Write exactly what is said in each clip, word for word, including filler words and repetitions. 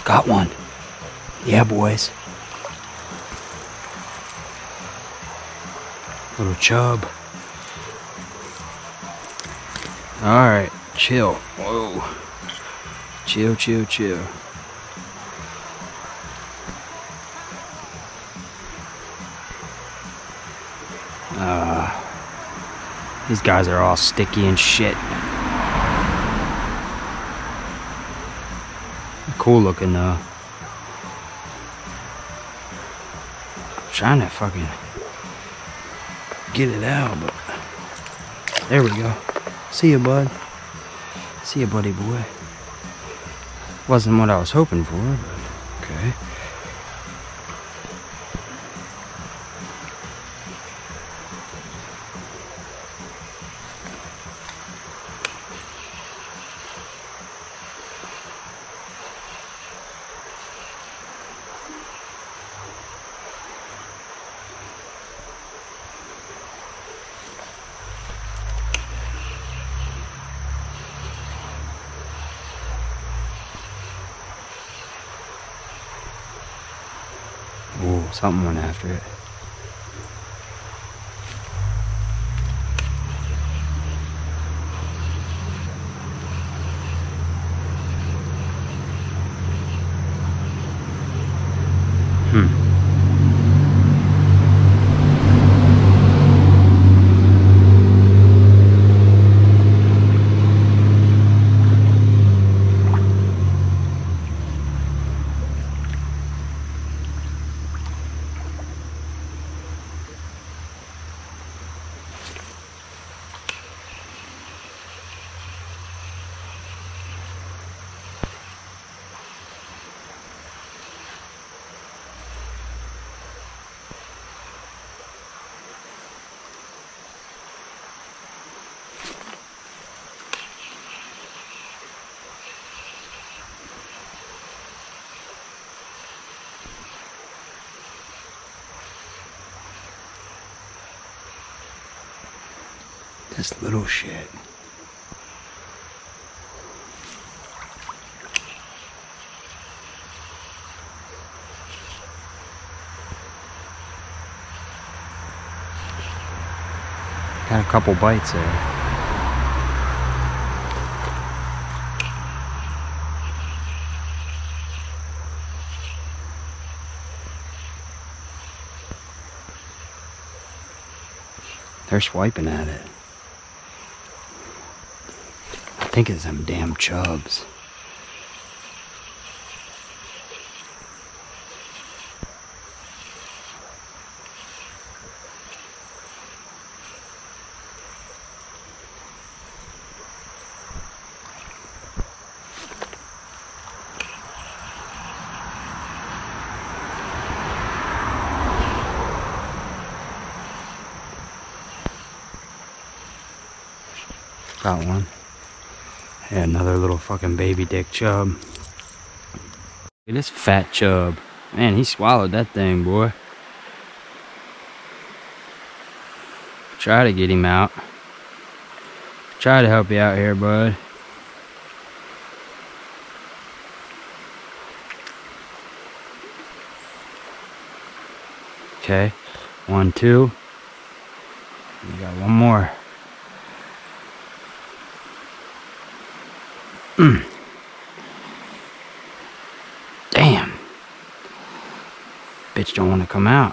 Got one. Yeah, boys. Little chub. Alright, chill. Whoa. Chill, chill, chill. Uh, these guys are all sticky and shit. Cool looking though. I'm trying to fucking get it out, but there we go. See ya, bud. See ya, buddy boy. Wasn't what I was hoping for, but okay. Ooh, something went after it. Hmm. This little shit. Got a couple bites there. They're swiping at it. I think it's them damn chubs. Got one. Yeah, another little fucking baby dick chub. Look at this fat chub. Man, he swallowed that thing, boy. Try to get him out. Try to help you out here, bud. Okay, one, two. We got one more. Mm. Damn. Bitch don't want to come out.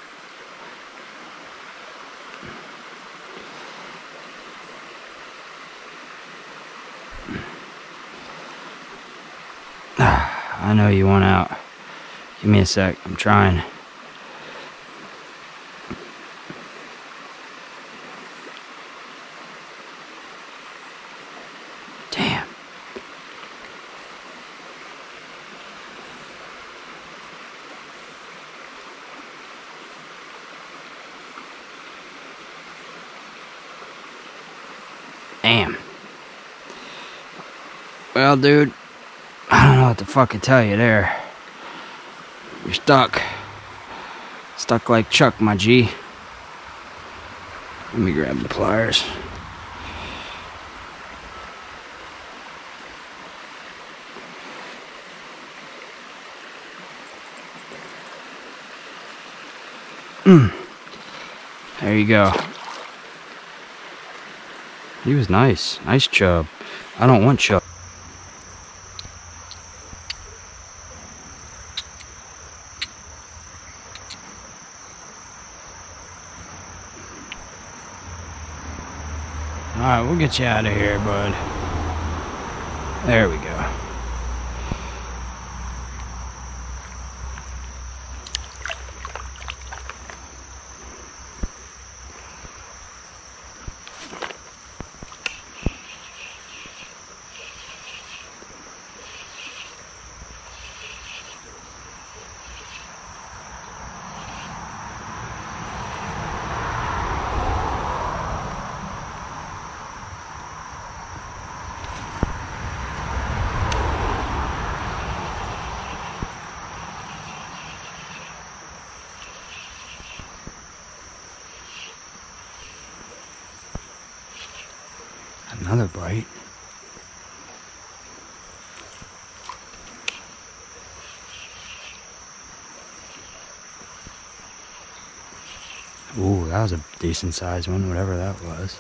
I know you want out. Give me a sec. I'm trying. Damn. Damn. Well, dude, I don't know what to fucking tell you there. You're stuck. Stuck like Chuck, my G. Let me grab the pliers. There you go. He was nice. Nice chub. I don't want chub. Alright, we'll get you out of here, bud. There we go. Another bite. Ooh, that was a decent sized one, whatever that was.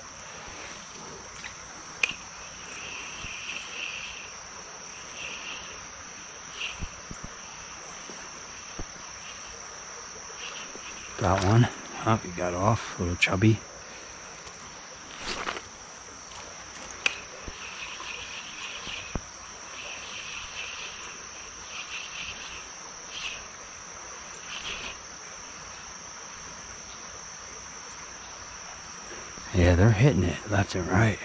Got one. Oh, he got off, a little chubby. Yeah, they're hitting it left and right.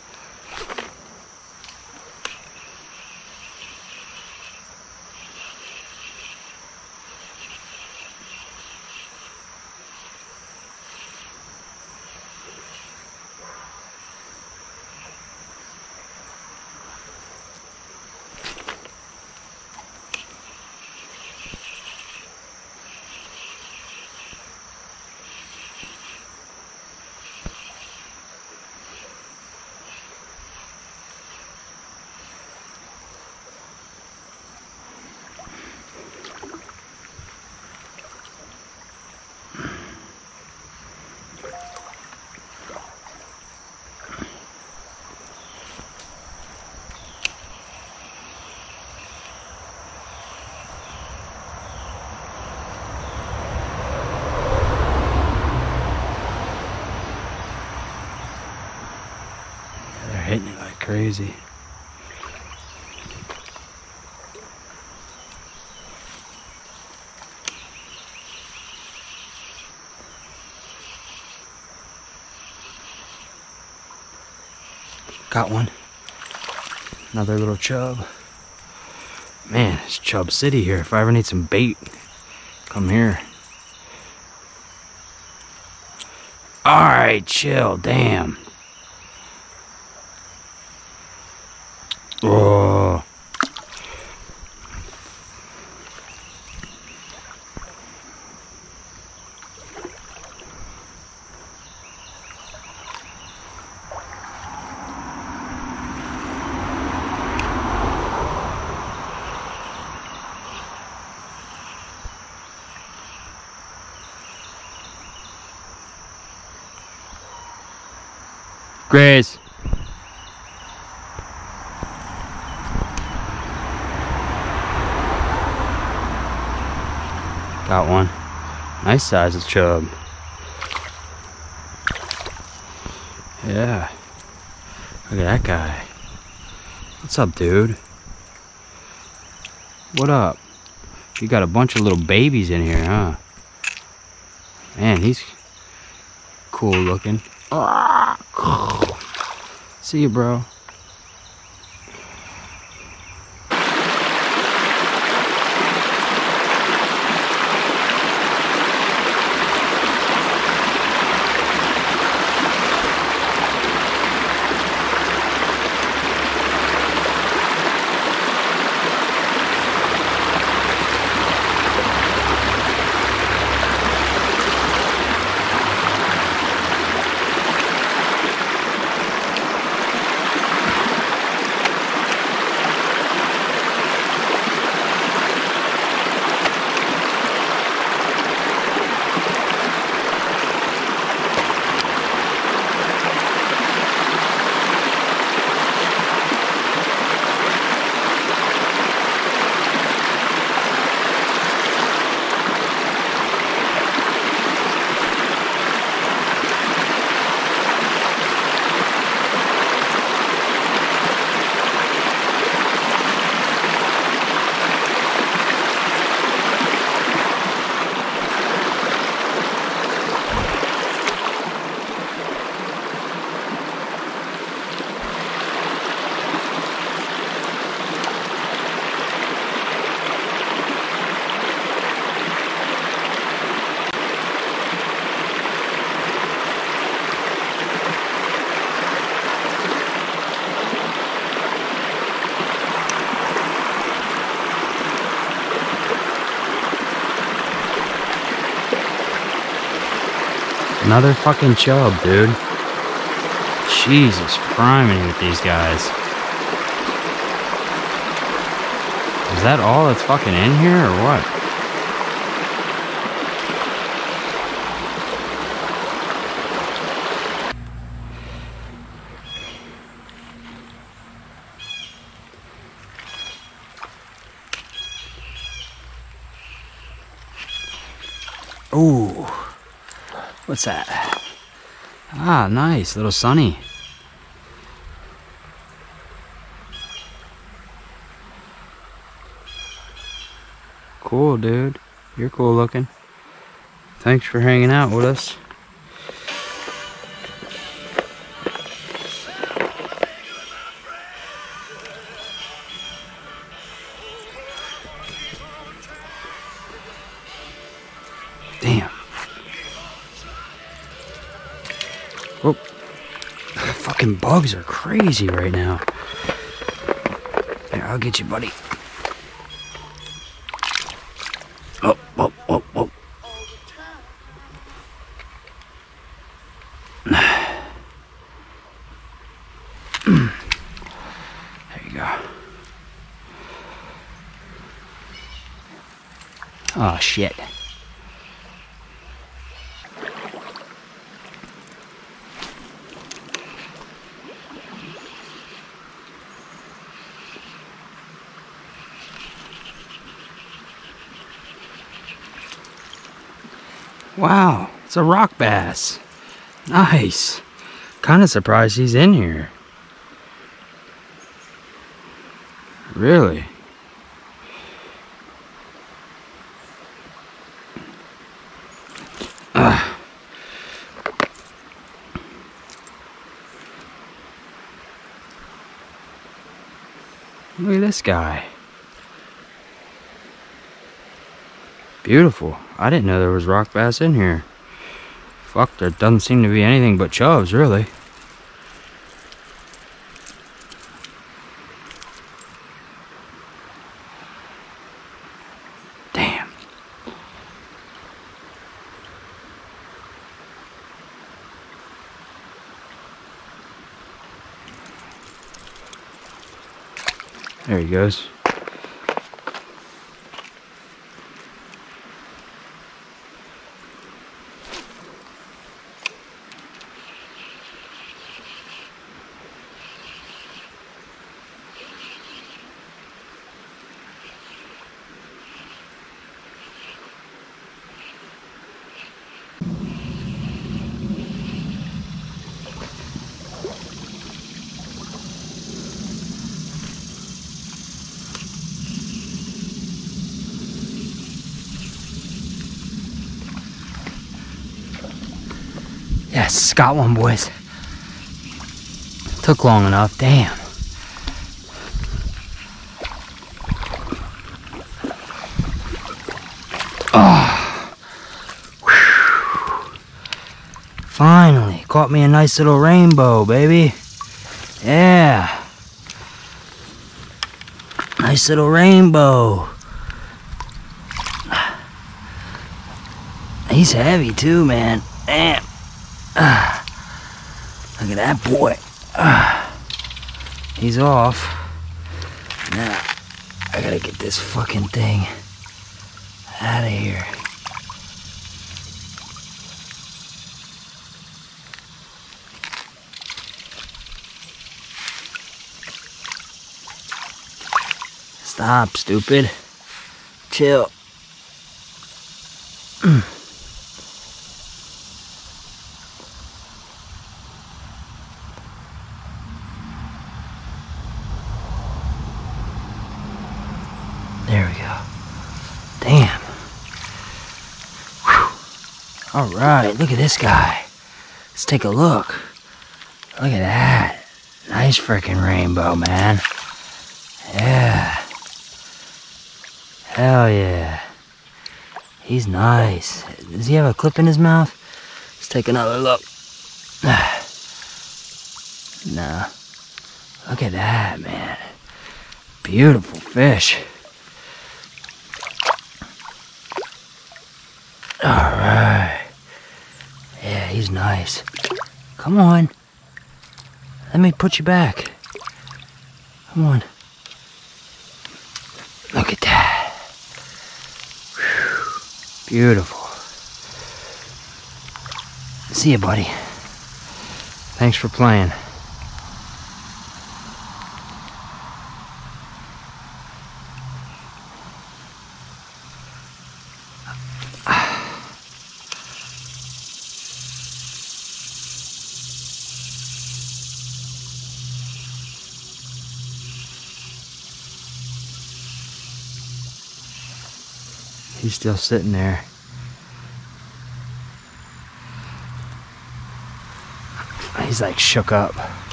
Hitting it like crazy. Got one. Another little chub. Man, it's Chub City here. If I ever need some bait, come here. Alright, chill, damn. Oh. Grace. Got one. Nice size of chub. Yeah. Look at that guy. What's up, dude? What up? You got a bunch of little babies in here, huh? Man, he's cool looking. See you, bro. Another fucking chub, dude. Jesus, criminy with these guys. Is that all that's fucking in here, or what? Ooh. What's that? Ah, nice. Little sunny. Cool, dude. You're cool looking. Thanks for hanging out with us. Damn. Oh. Fucking bugs are crazy right now. Here, I'll get you, buddy. Oh, oh, oh, oh. There you go. Oh, shit. Wow, it's a rock bass. Nice. Kind of surprised he's in here. Really? Ugh. Look at this guy. Beautiful. I didn't know there was rock bass in here. Fuck, there doesn't seem to be anything but chubs, really. Damn. There he goes. Yes, got one, boys. Took long enough, damn. Oh. Whew. Finally, caught me a nice little rainbow, baby. Yeah. Nice little rainbow. He's heavy too, man. Damn. Uh, look at that boy. Uh, he's off. Now, I gotta get this fucking thing out of here. Stop, stupid. Chill. There we go. Damn. Whew. All right, look at this guy. Let's take a look. Look at that. Nice freaking rainbow, man. Yeah. Hell yeah. He's nice. Does he have a clip in his mouth? Let's take another look. Nah. Look at that, man. Beautiful fish. Alright. Yeah, he's He's nice. Come on. Let me put you back. Come on. Look at that. Whew. Beautiful. See you, buddy. Thanks for playing. He's still sitting there. He's like shook up.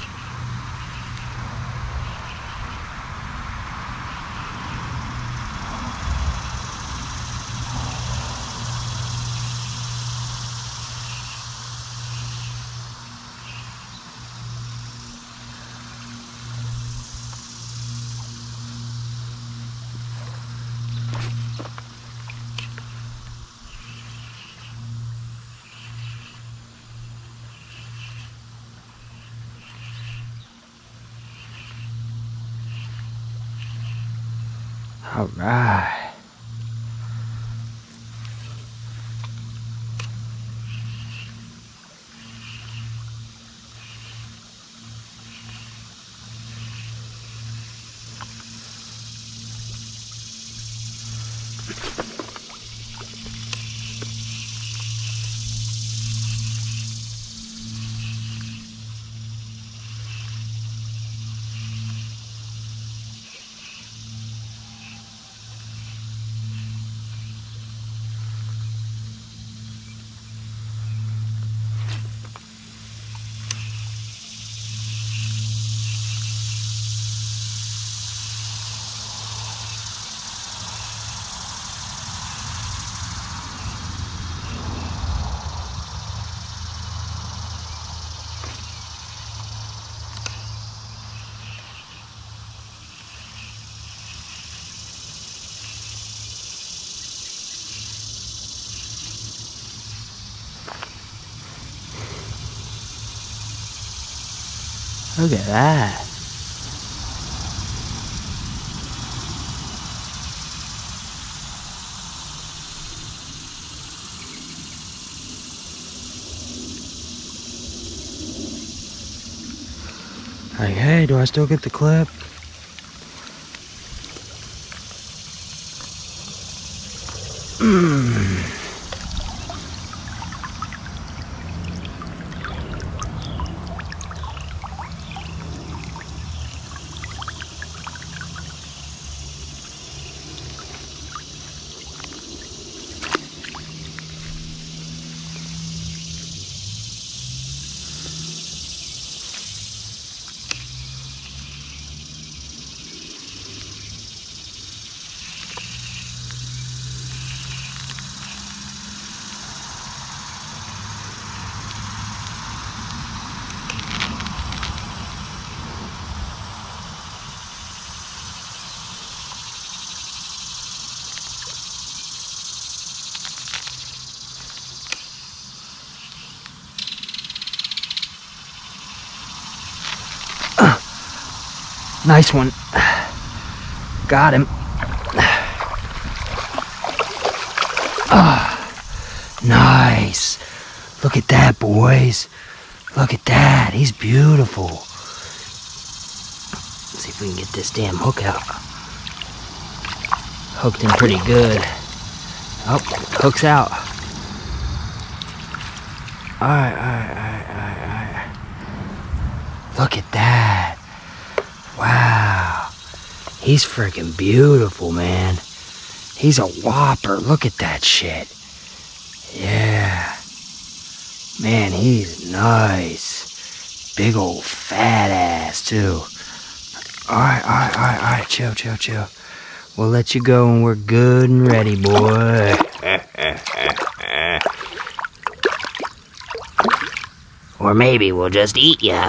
All right. Look at that. Like, hey, do I still get the clip? Mm. Nice one. Got him. Oh, nice. Look at that, boys. Look at that. He's beautiful. Let's see if we can get this damn hook out. Hooked him pretty good. Oh, hook's out. Alright, alright, alright, alright, alright. Look at that. Wow, he's freaking beautiful, man. He's a whopper. Look at that shit. Yeah. Man, he's nice. Big old fat ass, too. Alright, alright, alright, alright. Chill, chill, chill. We'll let you go when we're good and ready, boy. Or maybe we'll just eat ya.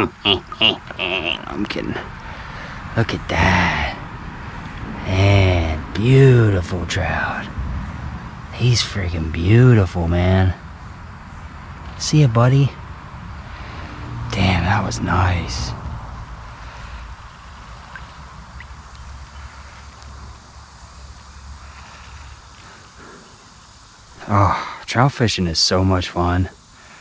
I'm kidding. Look at that. Man, beautiful trout. He's freaking beautiful, man. See ya, buddy. Damn, that was nice. Oh, trout fishing is so much fun.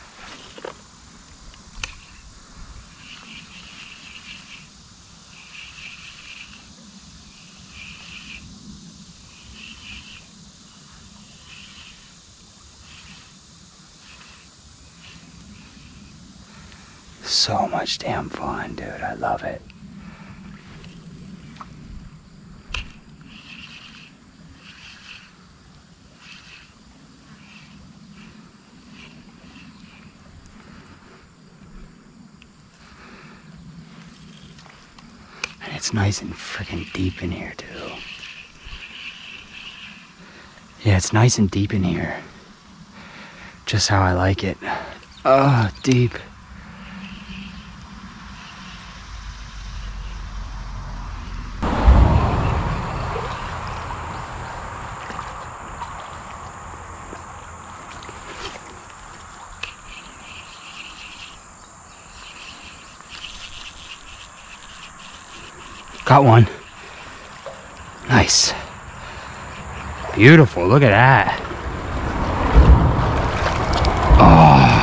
So much damn fun, dude. I love it. And it's nice and freaking deep in here, too. Yeah, it's nice and deep in here. Just how I like it. Oh, deep. Got one. Nice. Beautiful, look at that. Oh.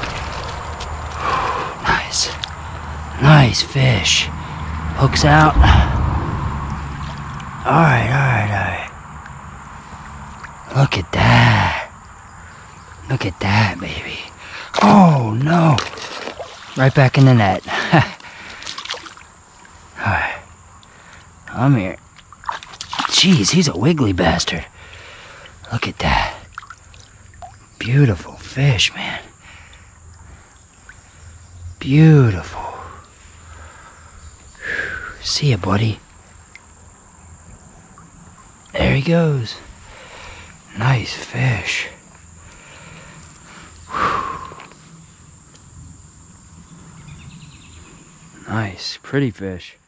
Nice. Nice fish. Hooks out. Alright, alright, alright. Look at that. Look at that, baby. Oh, no. Right back in the net. Alright. Come here. Jeez, he's a wiggly bastard. Look at that. Beautiful fish, man. Beautiful. Whew. See ya, buddy. There he goes. Nice fish. Whew. Nice, pretty fish.